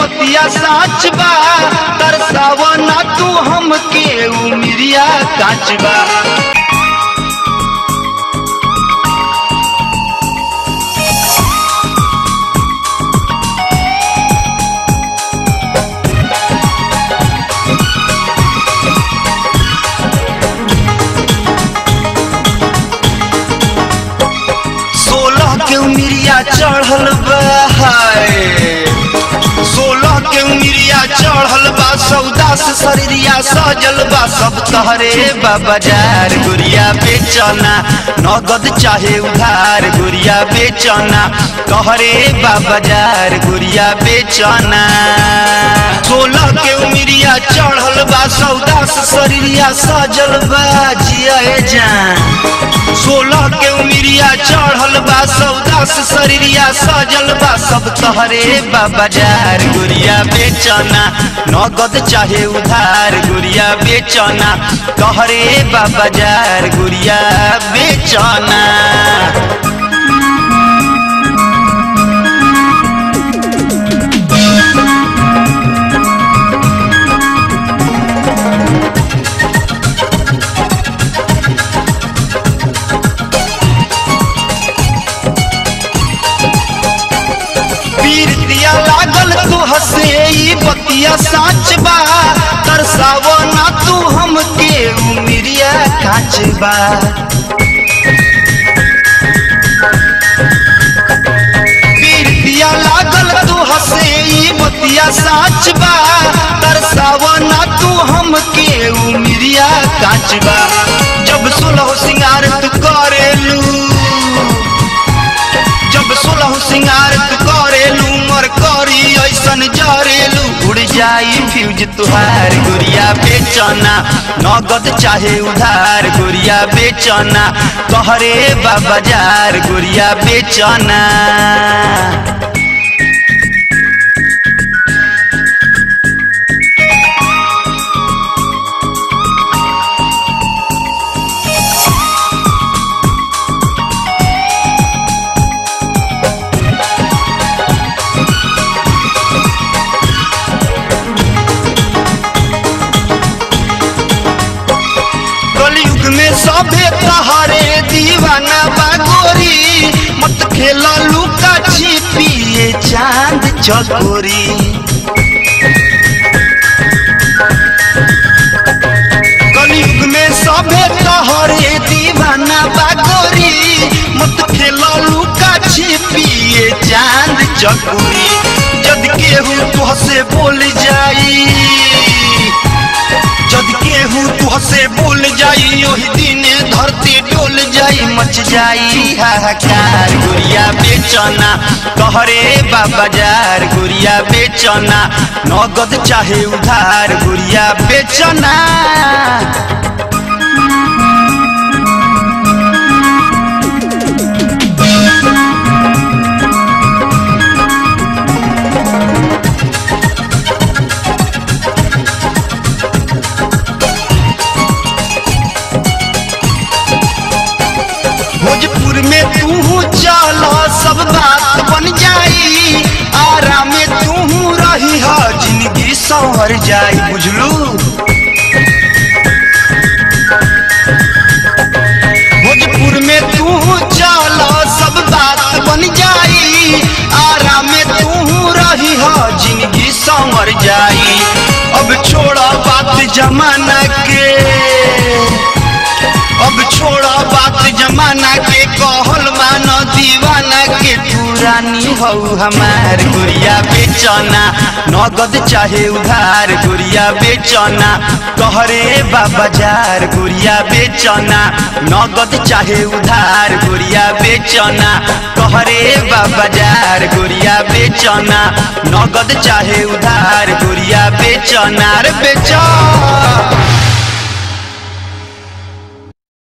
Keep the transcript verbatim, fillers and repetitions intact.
बतिया साच बा, तरसावा ना तू हमके उमिरिया काच बा। उमिरिया चढ़ल बा, सोलह के उमिरिया चढ़ल बा, सौदा से शरीरिया सजल बा, सब तहरे बा बाजार गुड़िया बेचना, नगद चाहे उधार गुड़िया बेचना, तहरे बा बाजार गुड़िया बेचना। सोलह के उमिरिया चढ़ल बा, सौदा से शरीरिया सजल बा, जिया जान। सोलह के उमिरिया चढ़ल बा, सौदा से शरीरिया सजल बा, सब तहरे बा बाजार गुड़िया बेचना, नगद चाहे उधार गुड़िया बेचना, तहरे बा बाजार गुड़िया बेचना। लागल तू हसे बतिया साच बा, तरसावा ना तू हमके उमिरिया काच बा। पीरतिया लागल तू हसे बतिया साच बा, तरसावा ना तू हमके उमिरिया काच बा। जब सोलह सिंगार तू करेलू, जब सोलह सिंगार तू करेलू, मर करी ऐसन जरेलू, उड़ जाई फ्यूज तुहार गुड़िया बेचना, नगद चाहे उधार गुड़िया बेचना, तहरे बा बाजार गुड़िया बेचना। सभे तहरे दीवाना बागोरी, मत खेला लुका छिपिए चांद चकोरी। कलयुग में सभे तहरे दीवाना बागोरी, मत खेला लुका छिपिए चांद चकोरी। जद केहू तुहसे बोल जाई, जद केहू तुहसे बोल जाई, ओही दिन धरती डोल जाई, मच जाई हाहाकार गुड़िया बेचना, तहरे बा बाजार गुड़िया बेचना, नगद चाहे उधार गुड़िया बेचना। भोजपुर में तू चला सब बात बन जाई, आराम में तू रही है जिंदगी संवर जाई, बुझलू। भोजपुर में तू चला सब बात बन जाई, आराम में तू रही है जिंदगी संवर जाई। अब छोड़ा बात जमाना के, अब छोड़ा बात जमाना के, कहल मानो दीवाना के, तू रानी हो हमार गुड़िया बेचना, नगद चाहे उधार गुड़िया बेचना, तहरे बा बाजार गुड़िया बेचना, नगद चाहे उधार गुड़िया बेचना, तहरे बा बाजार गुड़िया बेचना, नगद चाहे उधार गुड़िया बेचना रे बेचा।